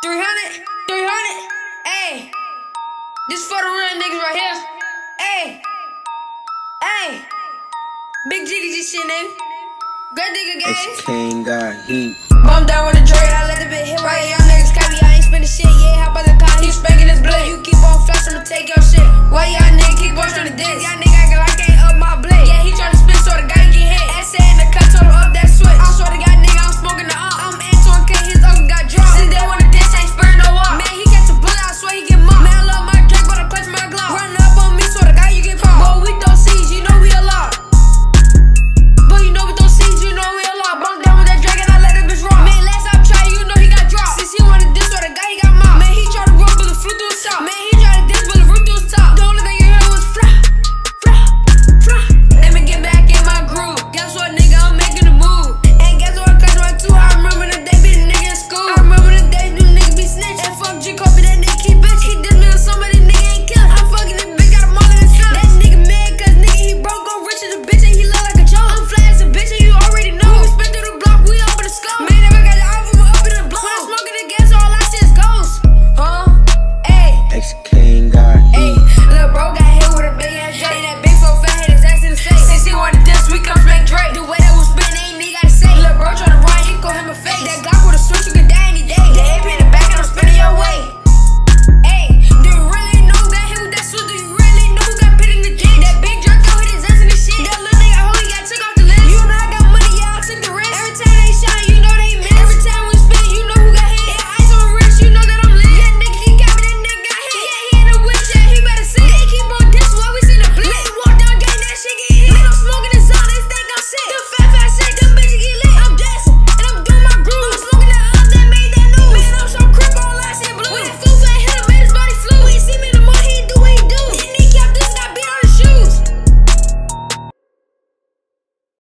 300, 300, ayy. This for the real niggas right here. Ayy, ayy. Big GDG shit, nigga. Good nigga gang. King got heat. Bum down with the Dre, I let the bit hit.